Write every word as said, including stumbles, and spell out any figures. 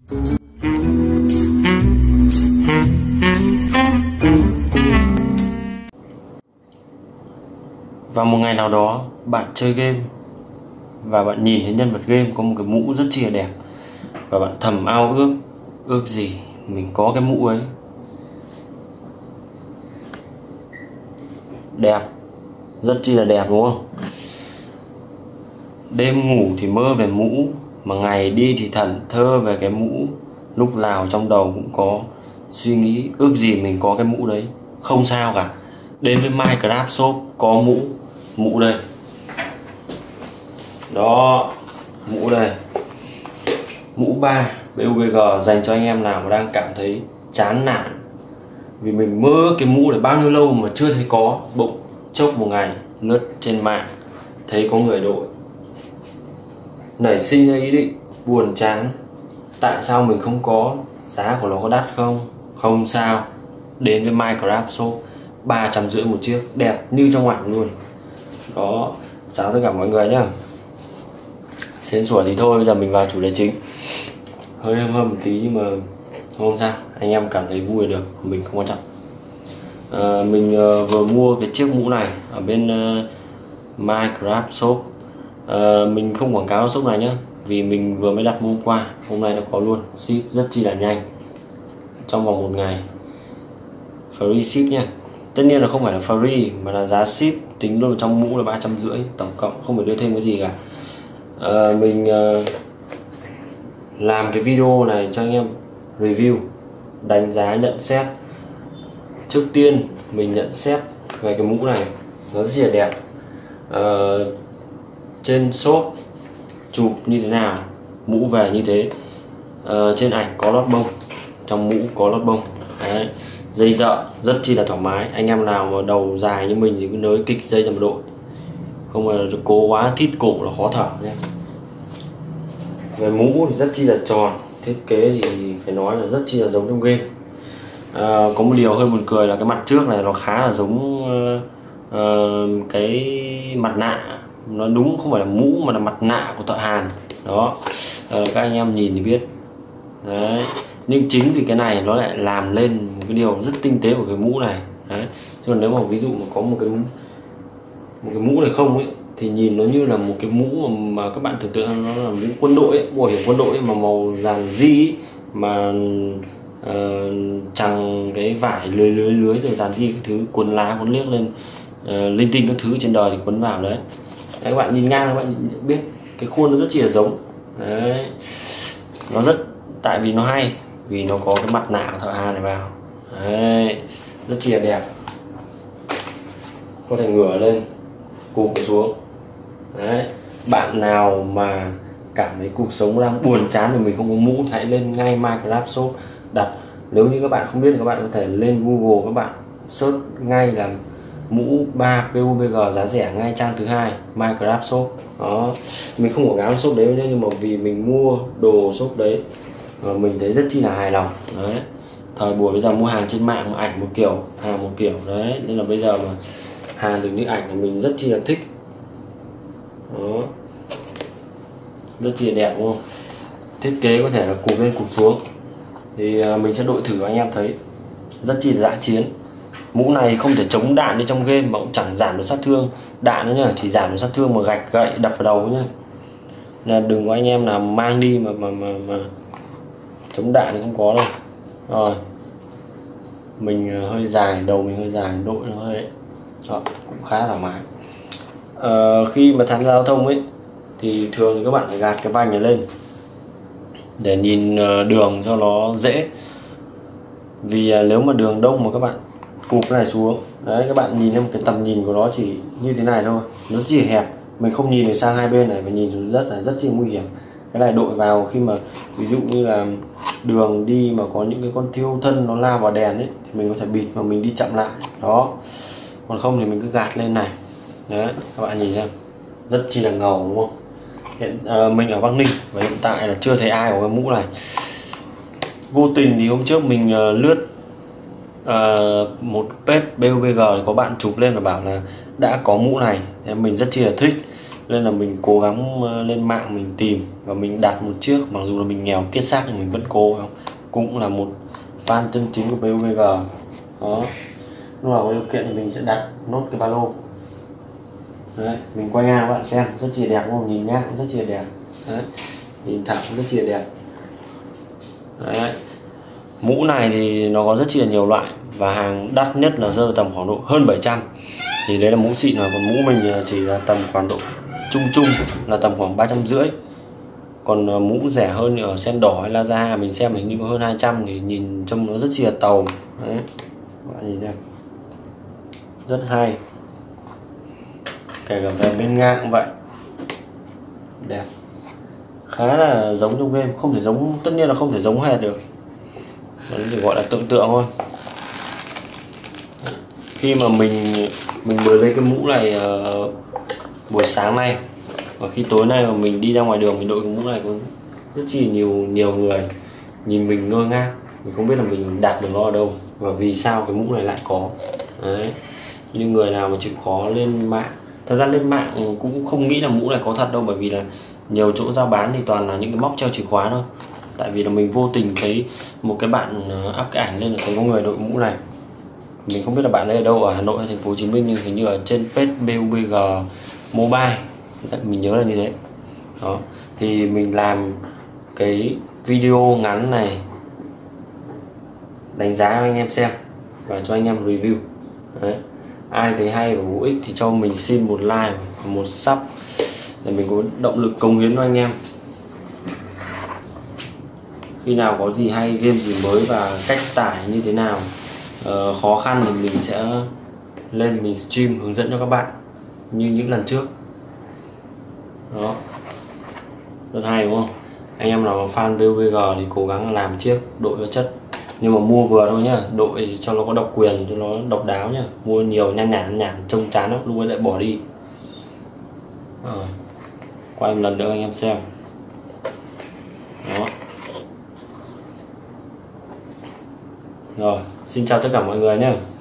Vào một ngày nào đó bạn chơi game và bạn nhìn thấy nhân vật game có một cái mũ rất chi là đẹp, và bạn thầm ao ước, ước gì mình có cái mũ ấy. Đẹp, rất chi là đẹp đúng không? Đêm ngủ thì mơ về mũ, mà ngày đi thì thẫn thơ về cái mũ. Lúc nào trong đầu cũng có suy nghĩ ước gì mình có cái mũ đấy. Không sao cả, đến với Minecraft Shop có mũ. Mũ đây. Đó, mũ đây. Mũ ba bê u bê giê dành cho anh em nào mà đang cảm thấy chán nản vì mình mơ cái mũ này bao nhiêu lâu mà chưa thấy có. Bỗng chốc một ngày lướt trên mạng thấy có người đội, nảy sinh ra ý định buồn chán, tại sao mình không có, giá của nó có đắt không? Không sao, đến với Minecraft Shop ba trăm rưỡi một chiếc, đẹp như trong ảnh luôn. Đó, chào tất cả mọi người nhá. Xến sủa thì thôi, bây giờ mình vào chủ đề chính. Hơi hâm hâm một tí nhưng mà không sao, anh em cảm thấy vui được, mình không quan trọng. à, Mình uh, vừa mua cái chiếc mũ này ở bên uh, Minecraft Shop. à, Mình không quảng cáo shop này nhá, vì mình vừa mới đặt mua qua, hôm nay nó có luôn, ship rất chi là nhanh, trong vòng một ngày free ship nha. Tất nhiên là không phải là free mà là giá ship tính luôn trong mũ là ba trăm rưỡi tổng cộng, không phải đưa thêm cái gì cả. à, Mình uh, làm cái video này cho anh em review, đánh giá, nhận xét. Trước tiên mình nhận xét về cái mũ này, nó rất là đẹp. à, Trên shop chụp như thế nào, mũ về như thế. à, Trên ảnh có lót bông, trong mũ có lót bông. Đấy. Dây dợ rất chi là thoải mái. Anh em nào mà đầu dài như mình thì cứ nới kích dây ra một đội, không là cố quá thít cổ là khó thở nhé. Về mũ thì rất chi là tròn, thiết kế thì phải nói là rất chi là giống trong game. à, Có một điều hơi buồn cười là cái mặt trước này nó khá là giống uh, uh, cái mặt nạ. Nó đúng không phải là mũ mà là mặt nạ của thợ hàn. Đó, à, các anh em nhìn thì biết. Đấy. Nhưng chính vì cái này nó lại làm lên một cái điều rất tinh tế của cái mũ này. Đấy. Chứ còn nếu mà ví dụ mà có một cái một cái mũ này không ấy, thì nhìn nó như là một cái mũ mà, mà các bạn tưởng tượng nó là mũ quân đội ấy, mũ hiểm quân đội ấy, mà màu dàn di ấy, mà uh, chẳng cái vải lưới lưới lưới rồi dàn di các thứ, cuốn lá cuốn liếc lên, uh, linh tinh các thứ trên đời thì quấn vào đấy. Đấy, các bạn nhìn ngang các bạn biết cái khuôn nó rất chỉ là giống. Đấy. Nó rất, tại vì nó hay, vì nó có cái mặt nạ thợ hàn này vào. Đấy. Rất chỉ là đẹp, có thể ngửa lên cụp xuống. Đấy. Bạn nào mà cảm thấy cuộc sống đang buồn chán vì mình không có mũ, hãy lên ngay Minecraft Shop đặt. Nếu như các bạn không biết thì các bạn có thể lên Google, các bạn search ngay là mũ ba pê u bê giê giá rẻ ngay trang thứ hai Minecraft Shop. Đó, mình không quảng cáo shop đấy nhưng mà vì mình mua đồ shop đấy và mình thấy rất chi là hài lòng. Đấy, thời buổi bây giờ mua hàng trên mạng ảnh một kiểu, hàng một kiểu đấy, nên là bây giờ mà hàng được những ảnh thì mình rất chi là thích. Đó, rất chi là đẹp đúng không? Thiết kế có thể là cụp lên cụp xuống, thì mình sẽ đội thử anh em thấy rất chi là dã chiến. Mũ này không thể chống đạn như trong game mà cũng chẳng giảm được sát thương đạn nữa nhá, chỉ giảm được sát thương mà gạch gậy đập vào đầu nhá. Là đừng có anh em nào mang đi mà mà mà, mà chống đạn thì không có đâu. Rồi, mình hơi dài, đầu mình hơi dài, đội nó hơi ấy. Đó, cũng khá thoải mái. À, khi mà tham gia giao thông ấy thì thường thì các bạn phải gạt cái vành này lên để nhìn đường cho nó dễ. Vì nếu mà đường đông mà các bạn cụp cái này xuống, đấy, các bạn nhìn thấy một cái tầm nhìn của nó chỉ như thế này thôi, nó chỉ hẹp, mình không nhìn được sang hai bên này, và nhìn xuống đất này rất chi nguy hiểm. Cái này đội vào khi mà ví dụ như là đường đi mà có những cái con thiêu thân nó lao vào đèn ấy, thì mình có thể bịt và mình đi chậm lại. Đó, còn không thì mình cứ gạt lên này. Đấy, các bạn nhìn xem rất chi là ngầu đúng không? Hiện à, mình ở Bắc Ninh và hiện tại là chưa thấy ai có cái mũ này. Vô tình thì hôm trước mình uh, lướt uh, một page bê u bê giê thì có bạn chụp lên và bảo là đã có mũ này, em mình rất chi là thích. nên là mình cố gắng lên mạng mình tìm và mình đặt một chiếc, mặc dù là mình nghèo kiết xác nhưng mình vẫn cố, không? Cũng là một fan chân chính của bê u bê giê. Đó, lúc nào có điều kiện thì mình sẽ đặt nốt cái ba lô. Đấy, mình quay ngang các bạn xem rất chi đẹp, đúng không? Nhìn ngang cũng rất chi đẹp. Đấy, nhìn thẳng cũng rất chi đẹp. Đấy. Mũ này thì nó có rất chi là nhiều loại và hàng đắt nhất là rơi vào tầm khoảng độ hơn bảy trăm, thì đấy là mũ xịn rồi. Còn mũ mình chỉ là tầm khoảng độ trung trung là tầm khoảng ba trăm rưỡi. Còn mũ rẻ hơn ở Sen Đỏ hay Lazada mình xem hình như có hơn hai trăm, thì nhìn trông nó rất chi là tàu. Đấy, các bạn nhìn xem rất hay. Kể cả về bên ngang cũng vậy, đẹp, khá là giống trong game. Không thể giống, tất nhiên là không thể giống hệt được, nó chỉ gọi là tưởng tượng thôi. Khi mà mình mình mới lấy cái mũ này uh, buổi sáng nay, và khi tối nay mà mình đi ra ngoài đường mình đội cái mũ này có rất chi nhiều nhiều người nhìn mình ngơ ngác, mình không biết là mình đặt được nó ở đâu và vì sao cái mũ này lại có. Đấy, như người nào mà chịu khó lên mạng, thật ra lên mạng cũng không nghĩ là mũ này có thật đâu, bởi vì là nhiều chỗ giao bán thì toàn là những cái móc treo chìa khóa thôi. Tại vì là mình vô tình thấy một cái bạn up cái ảnh lên là thấy có người đội mũ này, mình không biết là bạn ấy ở đâu, ở Hà Nội hay thành phố Hồ Chí Minh, nhưng hình như ở trên page bê u bê giê Mobile. Đấy, mình nhớ là như thế. Đó, thì mình làm cái video ngắn này đánh giá cho anh em xem và cho anh em review. Đấy, ai thấy hay và hữu ích thì cho mình xin một like và một sub để mình có động lực cống hiến cho anh em. Khi nào có gì hay, game gì mới và cách tải như thế nào, uh, khó khăn thì mình sẽ lên mình stream hướng dẫn cho các bạn như những lần trước. Đó, rất hay đúng không? Anh em nào fan bê u bê giê thì cố gắng làm chiếc đội cho chất, nhưng mà mua vừa thôi nhá, đội cho nó có độc quyền, cho nó độc đáo nhá. Mua nhiều nhan nhản nhản trông chán lắm, lúc ấy lại bỏ đi. À, quay một lần nữa anh em xem. Đó. Rồi, xin chào tất cả mọi người nhé.